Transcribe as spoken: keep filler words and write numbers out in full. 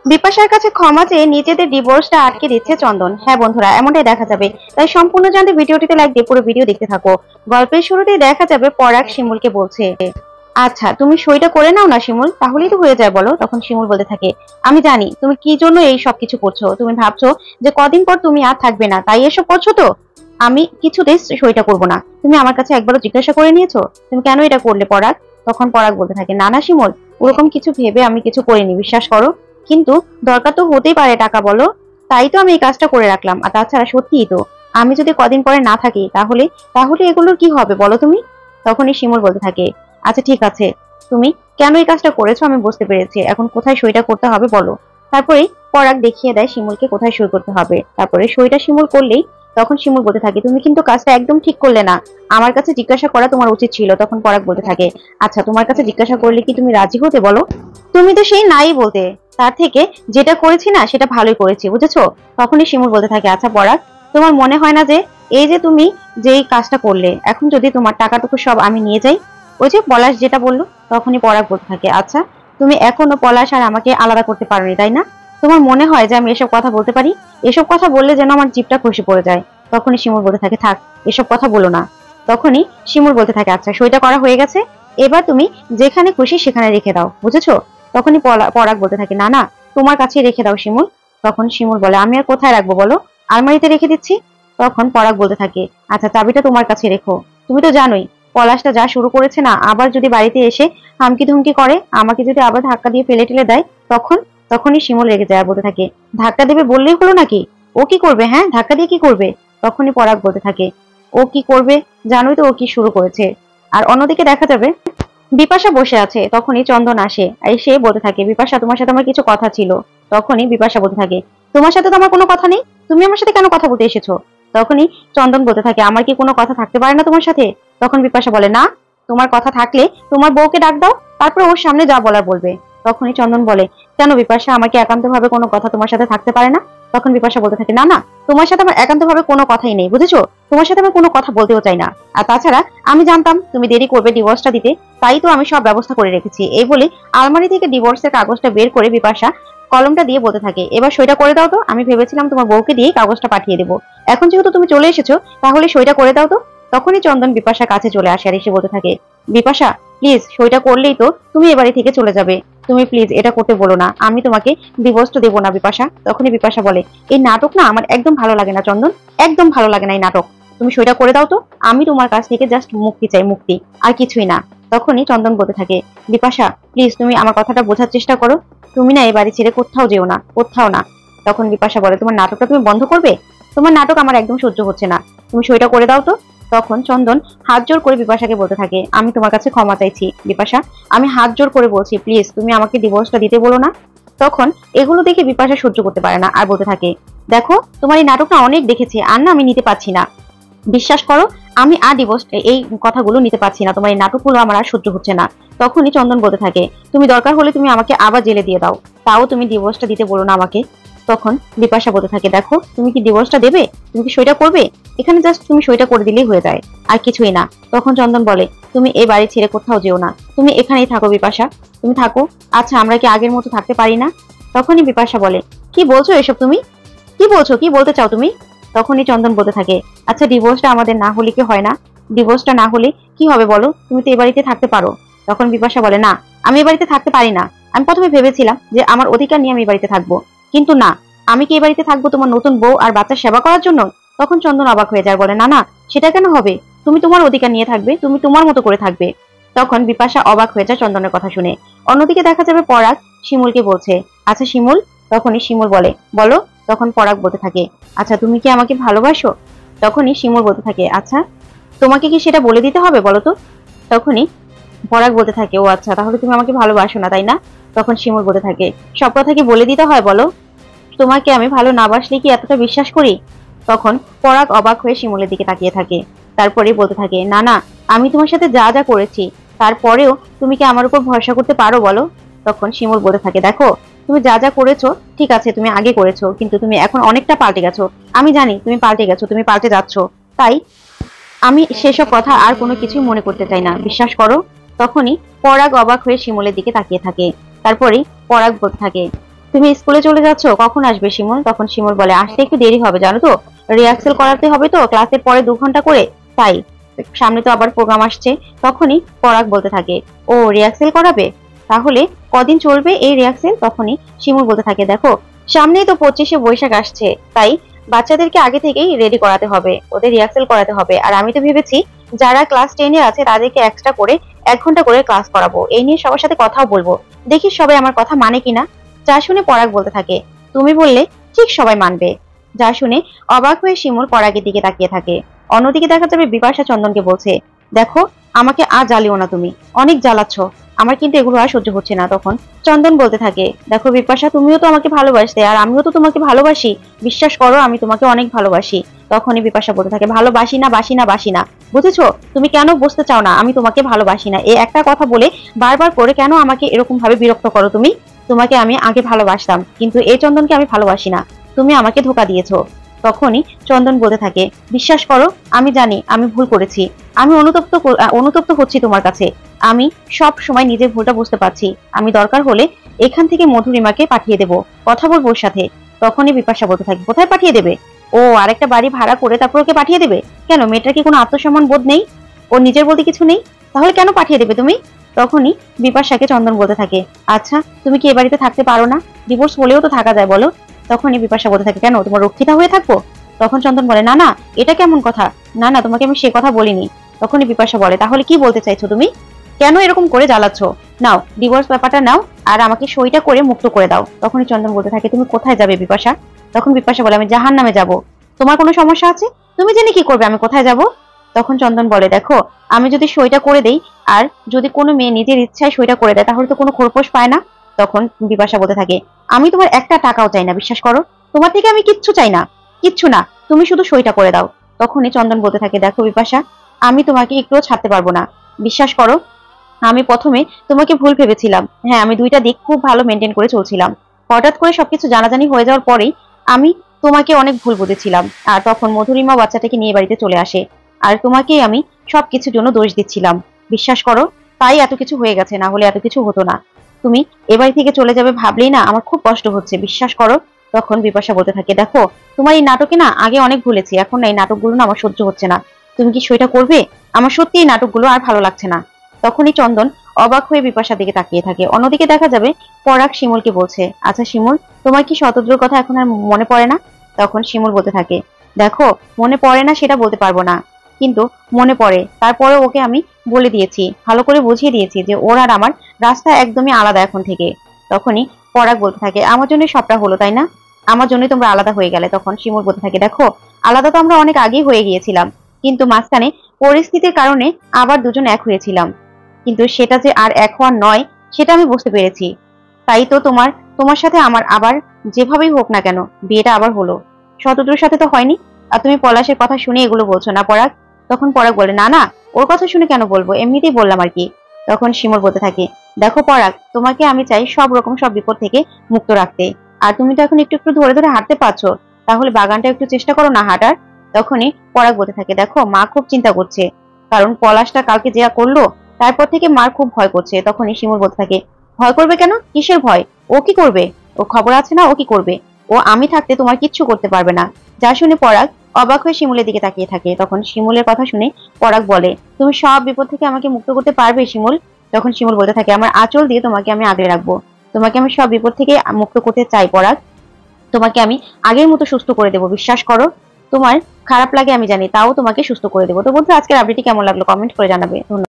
বিপাশার কাছে ক্ষমা চেয়ে নিজেদের ডিভোর্সটা আটকে দিচ্ছে চন্দন। হ্যাঁ বন্ধুরা, এমনটাই দেখা যাবে, তাই সম্পূর্ণ জানতে ভিডিওটিতে লাইক দিয়ে পুরো ভিডিও দেখতে থাকো। গল্পের শুরুতেই দেখা যাবে পরাগ শিমুলকে বলছে, আচ্ছা তুমি সইটা করে নাও না শিমুল, তাহলেই তো হয়ে যায় বলো। তখন শিমুল বলতে থাকে, আমি জানি তুমি কি জন্য এই সব কিছু করছো, তুমি ভাবছো যে কদিন পর তুমি আর থাকবে না তাই এসব করছো। তো আমি কিছুতেই সইটা করব না। তুমি আমার কাছে একবারও জিজ্ঞাসা করে নিয়েছো তুমি কেন এটা করলে পরাগ? তখন পরাগ বলতে থাকে, না না শিমুল, ওরকম কিছু ভেবে আমি কিছু করিনি, বিশ্বাস করো। কিন্তু দরকার তো হতেই পারে টাকা, বলো, তাই তো আমি এই কাজটা করে রাখলাম। আর তাছাড়া সত্যিই তো, আমি যদি কদিন পরে না থাকি তাহলে তাহলে এগুলোর কি হবে বলো তুমি? তখনই শিমুল বলতে থাকে, আচ্ছা ঠিক আছে, তুমি কেন এই কাজটা করেছো আমি বুঝতে পেরেছি, এখন কোথায় সইটা করতে হবে বলো। তারপরে পরাগ দেখিয়ে দেয় শিমুলকে কোথায় সই করতে হবে। তারপরে সইটা শিমুল করলেই তখন শিমুল বলতে থাকে, তুমি কিন্তু কাজটা একদম ঠিক করলে না, আমার কাছে জিজ্ঞাসা করা তোমার উচিত ছিল। তখন পরাগ বলতে থাকে, আচ্ছা তোমার কাছে জিজ্ঞাসা করলে কি তুমি রাজি হতে বলো? তুমি তো সেই নাই বলতে, তার থেকে যেটা করেছি না সেটা ভালোই করেছি, বুঝেছো? তখনই শিমুল বলতে থাকে, আচ্ছা পরাগ, তোমার মনে হয় না যে এই যে তুমি যেই কাজটা করলে, এখন যদি তোমার টাকাটুকু সব আমি নিয়ে যাই, ওই যে পলাশ যেটা বললো। তখনই পরাগ বলতে থাকে, আচ্ছা তুমি এখনো পলাশ আর আমাকে আলাদা করতে পারোনি তাই না? তোমার মনে হয় যে আমি এসব কথা বলতে পারি? এসব কথা বললে যেন আমার জিভটা খসে পড়ে যায়। তখনই শিমুল বলতে থাকে, থাক এসব কথা বলো না। তখনই শিমুল বলতে থাকে, আচ্ছা সইটা করা হয়ে গেছে, এবার তুমি যেখানে খুশি সেখানে রেখে দাও, বুঝেছো? তখনই পরাগ বলতে থাকে, না না তোমার কাছেই রেখে দাও শিমুল। তখন শিমুল বলে, আমি আর কোথায় রাখবো বলো, আলমারিতে রেখে দিচ্ছি। তখন পরাগ বলতে থাকে, আচ্ছা চাবিটা তোমার কাছে রেখো, তুমি তো জানোই পলাশটা যা শুরু করেছে না, আবার যদি বাড়িতে এসে হামকি ধুমকি করে, আমাকে যদি আবার ধাক্কা দিয়ে ফেলে টেলে দেয়, তখন তখনই শিমুল রেগে যায়, বলতে থাকে, ধাক্কা দেবে বললেই হলো নাকি, ও কি করবে? হ্যাঁ ধাক্কা দিয়ে কি করবে? তখনই পরাগ বলতে থাকে, ও কি করবে জানোই তো, ও কি শুরু করেছে। আর অন্যদিকে দেখা যাবে বিপাশা বসে আছে। তখনই চন্দন আসে, এসে বলতে থাকে, বিপাশা তোমার সাথে আমার কিছু কথা ছিল। তখনই বিপাশা বলতে থাকে, তোমার সাথে তো আমার কোনো কথা নেই, তুমি আমার সাথে কেন কথা বলতে এসেছো? তখনই চন্দন বলতে থাকে, আমার কি কোনো কথা থাকতে পারে না তোমার সাথে? তখন বিপাশা বলে, না, তোমার কথা থাকলে তোমার বউকে ডাক দাও, তারপরে ওর সামনে যা বলার বলবে। তখনই চন্দন বলে, কেন বিপাশা, আমার কি একান্ত ভাবে কোনো কথা তোমার সাথে থাকতে পারে না? তখন বিপাশা বলতে থাকে, না না, তোমার সাথে আমার একান্ত ভাবে কোনো কথাই নেই, বুঝেছো? তোমার সাথে আমি কোনো কথা বলতেও চাই না। আর তাছাড়া আমি জানতাম তুমি দেরি করবে ডিভোর্সটা দিতে, তাই তো আমি সব ব্যবস্থা করে রেখেছি। এই বলে আলমারি থেকে ডিভোর্সের কাগজটা বের করে বিপাশা কলমটা দিয়ে বলতে থাকে, এবার সইটা করে দাও তো, আমি ভেবেছিলাম তোমার বউকে দিয়ে কাগজটা পাঠিয়ে দেবো, এখন যেহেতু তুমি চলে এসেছো তাহলে সইটা করে দাও তো। তখনই চন্দন বিপাশার কাছে চলে আসে আর এসে বলতে থাকে, বিপাশা প্লিজ সইটা করলেই তো তুমি এ বাড়ি থেকে চলে যাবে, তুমি প্লিজ এটা করতে বলো না, আমি তোমাকে ডিভোর্সটা দেবো না বিপাশা। তখনই বিপাশা বলে, এই নাটক না আমার একদম ভালো লাগে না চন্দন, একদম ভালো লাগে না এই নাটক, তুমি সইটা করে দাও তো, আমি তোমার কাছ থেকে জাস্ট মুক্তি চাই, মুক্তি, আর কিছুই না। তখনই চন্দন বলতে থাকে, বিপাশা প্লিজ তুমি আমার কথাটা বোঝার চেষ্টা করো, তুমি না এই বাড়ি ছেড়ে কোথাও যেও না, কোথাও না। তখন বিপাশা বলে, তোমার নাটকটা তুমি বন্ধ করবে, তোমার নাটক আমার একদম সহ্য হচ্ছে না, তুমি সইটা করে দাও তো। তখন চন্দন হাত জোর করে বিপাশাকে বলতে থাকে, আমি তোমার কাছে ক্ষমা চাইছি বিপাশা, আমি হাত জোর করে বলছি প্লিজ তুমি আমাকে ডিভোর্সটা দিতে বলো না। তখন এগুলো দেখে বিপাশা সহ্য করতে পারে না আর বলতে থাকে, দেখো তোমার এই নাটকটা অনেক দেখেছি, আর না আমি নিতে পারছি না, বিশ্বাস করো আমি আর ডিভোর্স এই কথাগুলো নিতে পারছি না, তোমার এই নাটকগুলো আমার আর সহ্য হচ্ছে না। তখনই চন্দন বলতে থাকে, তুমি দরকার হলে তুমি আমাকে আবার জেলে দিয়ে দাও, তাও তুমি ডিভোর্সটা দিতে বলো না আমাকে। তখন বিপাশা বলতে থাকে, দেখো তুমি কি ডিভোর্সটা দেবে, তুমি কি সইটা করবে, এখানে জাস্ট তুমি সইটা করে দিলেই হয়ে যায়, আর কিছুই না। তখন চন্দন বলে, তুমি এই বাড়ি ছেড়ে কোথাও যেও না, তুমি এখানেই থাকো বিপাশা, তুমি থাকো। আচ্ছা আমরা কি আগের মতো থাকতে পারি না? তখনই বিপাশা বলে, কি বলছো এসব তুমি, কি বলছো, কি বলতে চাও তুমি? তখনই চন্দন বলতে থাকে, আচ্ছা ডিভোর্সটা আমাদের না হলে কি হয় না, ডিভোর্সটা না হলে কি হবে বলো, তুমি তো এ বাড়িতে থাকতে পারো। তখন বিপাশা বলে, না আমি এ বাড়িতে থাকতে পারি না, আমি প্রথমে ভেবেছিলাম যে আমার অধিকার নিয়ে আমি এ বাড়িতে থাকবো, কিন্তু না, আমি কি এ বাড়িতে থাকবো তোমার নতুন বউ আর বাচ্চার সেবা করার জন্য? তখন চন্দন অবাক হয়ে যায়, বলে, না না সেটা কেন হবে, তুমি তোমার অধিকার নিয়ে থাকবে, তুমি তোমার মতো করে থাকবে। তখন বিপাশা অবাক হয়ে যায় চন্দনের কথা শুনে। অন্যদিকে দেখা যাবে পরাগ শিমুলকে বলছে, আচ্ছা শিমুল। তখনই শিমুল বলে, বলো। তখন পরাগ বলতে থাকে, আচ্ছা তুমি কি আমাকে ভালোবাসো? তখনই শিমুল বলতে থাকে, আচ্ছা তোমাকে কি সেটা বলে দিতে হবে বলো তো? তখনই পরাগ বলতে থাকে, ও আচ্ছা তাহলে তুমি আমাকে ভালোবাসো না তাই না? তখন শিমুল বলতে থাকে, সব কথা কি বলে দিতে হয় বলো, তোমাকে আমি ভালো না বাসলে কি এতটা বিশ্বাস করি? তখন পরাগ অবাক হয়ে শিমুলের দিকে তাকিয়ে থাকে, তারপরে বলতে থাকে, না না আমি তোমার সাথে যা যা করেছি তারপরেও তুমি কি আমার উপর ভরসা করতে পারো বলো? তখন শিমুল বলতে থাকে, দেখো তুমি যা যা করেছো ঠিক আছে, তুমি আগে করেছো, কিন্তু তুমি এখন অনেকটা পাল্টে গেছো, আমি জানি তুমি পাল্টে গেছো, তুমি পাল্টে যাচ্ছ, তাই আমি সেসব কথা আর কোনো কিছুই মনে করতে চাই না, বিশ্বাস করো। তখনই পরাগ অবাক হয়ে শিমুলের দিকে তাকিয়ে থাকে, তারপরে পরাগ বলতে থাকে, তুমি স্কুলে চলে যাচ্ছ, কখন আসবে শিমুল? তখন শিমুল বলে, আসতে একটু দেরি হবে জানো তো, রিহার্সাল করাতে হবে তো ক্লাসের পরে দু ঘন্টা করে, তাই সামনে তো আবার প্রোগ্রাম আসছে। তখনই পরাগ বলতে থাকে, ও রিহার্সাল করাবে, তাহলে কদিন চলবে এই রিহার্সাল? তখনই শিমুল বলতে থাকে, দেখো সামনেই তো পঁচিশে বৈশাখ আসছে, তাই বাচ্চাদেরকে আগে থেকেই রেডি করাতে হবে, ওদের রিহার্সাল করাতে হবে। আর আমি তো ভেবেছি যারা ক্লাস টেনে আছে তাদেরকে এক্সট্রা করে এক ঘন্টা করে ক্লাস করাবো, এই নিয়ে সবার সাথে কথাও বলবো, দেখি সবাই আমার কথা মানে কিনা। যা শুনে পরাগ বলতে থাকে, তুমি বললে ঠিক সবাই মানবে। যা শুনে অবাক হয়ে শিমুল পরাগের দিকে তাকিয়ে থাকে। অন্যদিকে দেখা যাবে বিপাশা চন্দনকে বলছে, দেখো আমাকে আর জ্বালিও না, তুমি অনেক জ্বালাচ্ছ, আমার কিন্তু এগুলো আর সহ্য হচ্ছে না। তখন চন্দন বলতে থাকে, দেখো বিপাশা, তুমিও তো আমাকে ভালোবাসতে আর আমিও তো তোমাকে ভালোবাসি, বিশ্বাস করো আমি তোমাকে অনেক ভালোবাসি। তখনই বিপাশা বলতে থাকে, ভালোবাসি না বাসি না বাসি না, বুঝেছো? তুমি কেন বুঝতে চাও না আমি তোমাকে ভালোবাসি না? এই একটা কথা বলে বারবার করে কেন আমাকে এরকম ভাবে বিরক্ত করো তুমি? তোমাকে আমি আগে ভালোবাসতাম, কিন্তু এই চন্দনকে আমি ভালোবাসি না, তুমি আমাকে ধোকা দিয়েছো। তখনই চন্দন বলতে থাকে, বিশ্বাস করো আমি জানি আমি ভুল করেছি, আমি অনুতপ্ত অনুতপ্ত হচ্ছি তোমার কাছে, আমি সব সময় নিজের ভুলটা বুঝতে পারছি, আমি দরকার হলে এখান থেকে মধুরিমাকে পাঠিয়ে দেব, কথা বলবো ওর সাথে। তখনই বিপাশা বলতে থাকে, কোথায় পাঠিয়ে দেবে? ও আরেকটা বাড়ি ভাড়া করে তারপর ওকে পাঠিয়ে দেবে? কেন, মেয়েটার কি কোনো আত্মসম্মান বোধ নেই? ওর নিজের বলতে কিছু নেই? তাহলে কেন পাঠিয়ে দেবে তুমি? তখনই বিপাশাকে চন্দন বলতে থাকে, আচ্ছা তুমি কি এ বাড়িতে থাকতে পারো না? ডিভোর্স হলেও তো থাকা যায় বলো। তখনই বিপাশা বলতে থাকে, কেন তোমার রক্ষিতা হয়ে থাকবো? তখন চন্দন বলে, না না এটা কেমন কথা, না না তোমাকে আমি সে কথা বলিনি। তখনই বিপাশা বলে, তাহলে কি বলতে চাইছো তুমি? কেন এরকম করে জ্বালাচ্ছ? নাও ডিভোর্স ব্যাপারটা নাও আর আমাকে সইটা করে মুক্ত করে দাও। তখনই চন্দন বলতে থাকে, তুমি কোথায় যাবে বিপাশা? তখন বিপাশা বলে, আমি জাহান নামে যাবো। তোমার কোনো সমস্যা আছে? তুমি জেনে কি করবে আমি কোথায় যাব? তখন চন্দন বলে, দেখো আমি যদি সইটা করে দেই আর যদি কোনো মেয়ে নিজের ইচ্ছায় সইটা করে দেয় তাহলে তো কোনো খোরপোশ পায় না। তখন বিপাশা বলতে থাকে, আমি তোমার একটা টাকাও চাই না, বিশ্বাস করো, তোমার থেকে আমি কিচ্ছু চাই না, কিচ্ছু না, তুমি শুধু সইটা করে দাও। তখনই চন্দন বলতে থাকে, দেখো বিপাশা, আমি তোমাকে একটুও ছাড়তে পারবো না, বিশ্বাস করো, আমি প্রথমে তোমাকে ভুল ভেবেছিলাম, হ্যাঁ আমি দুইটা দিক খুব ভালো মেনটেন করে চলছিলাম, হঠাৎ করে সবকিছু জানাজানি হয়ে যাওয়ার পরেই আমি তোমাকে অনেক ভুল বুঝেছিলাম। আর তখন মধুরিমা বাচ্চাটাকে নিয়ে বাড়িতে চলে আসে আর তোমাকেই আমি সবকিছুর জন্য দোষ দিচ্ছিলাম, বিশ্বাস করো, তাই এত কিছু হয়ে গেছে, না হলে এত কিছু হতো না। তুমি এ বাড়ি থেকে চলে যাবে ভাবলেই না আমার খুব কষ্ট হচ্ছে, বিশ্বাস করো। তখন বিপাশা বলতে থাকে, দেখো তোমার এই নাটকে না আগে অনেক ভুলেছি, এখন না এই নাটকগুলো না আমার সহ্য হচ্ছে না, তুমি কি সেটা করবে? আমার সত্যি এই নাটকগুলো আর ভালো লাগছে না। তখনই চন্দন অবাক হয়ে বিপাশার দিকে তাকিয়ে থাকে। অন্যদিকে দেখা যাবে পরাগ শিমুলকে বলছে, আচ্ছা শিমুল, তোমার কি শতদ্রুর কথা এখন আর মনে পড়ে না? তখন শিমুল বলতে থাকে, দেখো মনে পড়ে না সেটা বলতে পারবো না, কিন্তু মনে পড়ে, তারপরে ওকে আমি বলে দিয়েছি, ভালো করে বুঝিয়ে দিয়েছি যে ওর আর আমার রাস্তা একদমই আলাদা এখন থেকে। তখনই পরাগ বলতে থাকে, আমার জন্য সবটা হলো তাই না, আমার জন্যই তোমরা আলাদা হয়ে গেলে। তখন শিমুল বলতে থাকে, দেখো আলাদা তো আমরা অনেক আগেই হয়ে গিয়েছিলাম, কিন্তু মাঝখানে পরিস্থিতির কারণে আবার দুজন এক হয়েছিলাম, কিন্তু সেটা যে আর এক হওয়ার নয় সেটা আমি বুঝতে পেরেছি, তাই তো তোমার তোমার সাথে আমার আবার যেভাবেই হোক না কেন বিয়েটা আবার হলো, শতদ্রুর সাথে তো হয়নি। আর তুমি পলাশের কথা শুনে এগুলো বলছো না পরাগ? তখন পরাগ বলে, না না ওর কথা শুনে কেন বলবো, এমনিতেই বললাম আর কি। তখন শিমুল বলতে থাকে, দেখো পরাগ, তোমাকে আমি চাই সব রকম সব বিপদ থেকে মুক্ত রাখতে, আর তুমি তো এখন একটু একটু ধরে ধরে হাঁটতে পারছো, তাহলে বাগানটা একটু চেষ্টা করো না হাঁটার। তখনই পরাগ বলতে থাকে, দেখো মা খুব চিন্তা করছে, কারণ পলাশটা কালকে যা করলো তারপর থেকে মার খুব ভয় করছে। তখনই শিমুল বলতে থাকে, ভয় করবে কেন, কিসের ভয়, ও কি করবে, ও খবর আছে না ও কি করবে, ও আমি থাকতে তোমার কিচ্ছু করতে পারবে না। যা শুনে পরাগ অবাক হয়ে শিমুলের দিকে তাকিয়ে থাকে। তখন শিমুলের কথা শুনে পরাগ বলে, তুমি সব বিপদ থেকে আমাকে মুক্ত করতে পারবে শিমুল? তখন শিমুল বলতে থাকে, আমার আঁচল দিয়ে তোমাকে আমি আগলে রাখবো, তোমাকে আমি সব বিপদ থেকে মুক্ত করতে চাই পরাগ, তোমাকে আমি আগের মতো সুস্থ করে দেবো, বিশ্বাস করো, তোমার খারাপ লাগে আমি জানি, তাও তোমাকে সুস্থ করে দেবো। তো বন্ধু আজকের আপডেটটি কেমন লাগলো কমেন্ট করে জানাবে। ধন্যবাদ।